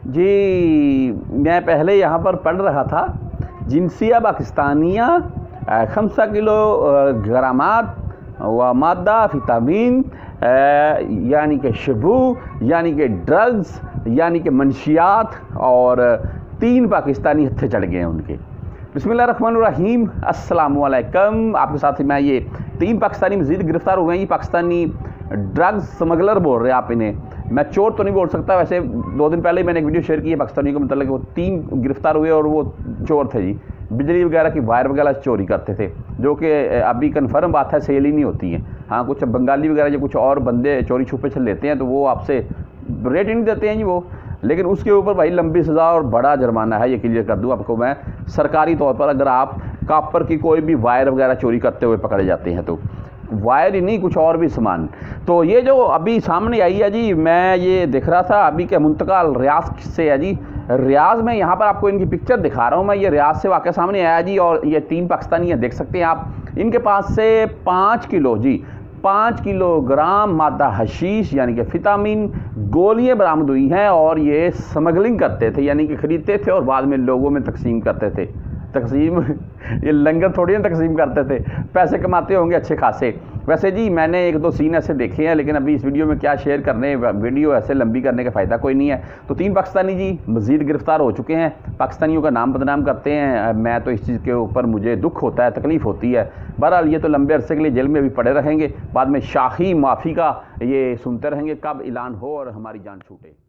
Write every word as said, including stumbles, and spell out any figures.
जी मैं पहले यहाँ पर पढ़ रहा था जिनसिया पाकिस्तानिया खमसा किलो ग्रामात व मादा फितामीन यानी कि शबू यानी कि ड्रग्स यानी कि मंशियात और तीन पाकिस्तानी हत्थे चढ़ गए हैं उनके। बिस्मिल्लाहिर्रहमानिर्रहीम, अस्सलाम वालेकुम। आपके साथ ही मैं ये तीन पाकिस्तानी मज़ीद गिरफ़्तार हुए हैं। ये पाकिस्तानी ड्रग्स स्मगलर बोल रहे हैं आप इन्हें, मैं चोर तो नहीं बोल सकता। वैसे दो दिन पहले मैंने एक वीडियो शेयर की है पाकिस्तानी को मतलब वो तीन गिरफ्तार हुए और वो चोर थे जी, बिजली वगैरह की वायर वगैरह चोरी करते थे, जो कि अभी कन्फर्म बात है सेल ही नहीं होती है। हाँ, कुछ बंगाली वगैरह या कुछ और बंदे चोरी छुपे चल लेते हैं तो वो आपसे रेट ही नहीं देते हैं जी वो, लेकिन उसके ऊपर भाई लंबी सज़ा और बड़ा जुर्माना है। ये क्लियर कर दूँ आपको मैं, सरकारी तौर पर अगर आप कापर की कोई भी वायर वगैरह चोरी करते हुए पकड़े जाते हैं तो वायर ही नहीं कुछ और भी सामान। तो ये जो अभी सामने आई है जी, मैं ये दिख रहा था अभी के मुंतकाल रियाज से है जी। रियाज में यहाँ पर आपको इनकी पिक्चर दिखा रहा हूँ मैं, ये रियाज से वाक़या सामने आया जी। और ये तीन पाकिस्तानी है, देख सकते हैं आप। इनके पास से पाँच किलो जी पाँच किलोग्राम मादा हशीश यानी कि फितामिन गोलियाँ बरामद हुई हैं और ये स्मगलिंग करते थे, यानी कि ख़रीदते थे और बाद में लोगों में तकसीम करते थे। तकसीम ये लंगर थोड़ी ना तकसीम करते थे, पैसे कमाते होंगे अच्छे खासे। वैसे जी मैंने एक दो सीन ऐसे देखे हैं, लेकिन अभी इस वीडियो में क्या शेयर करने, वीडियो ऐसे लंबी करने का फ़ायदा कोई नहीं है। तो तीन पाकिस्तानी जी मज़ीद गिरफ़्तार हो चुके हैं, पाकिस्तानियों का नाम बदनाम करते हैं। मैं तो इस चीज़ के ऊपर मुझे दुख होता है, तकलीफ़ होती है। बहरहाल ये तो लंबे अरसे के लिए जेल में भी पड़े रहेंगे, बाद में शाही माफ़ी का ये सुनते रहेंगे कब ऐलान हो और हमारी जान छूटे।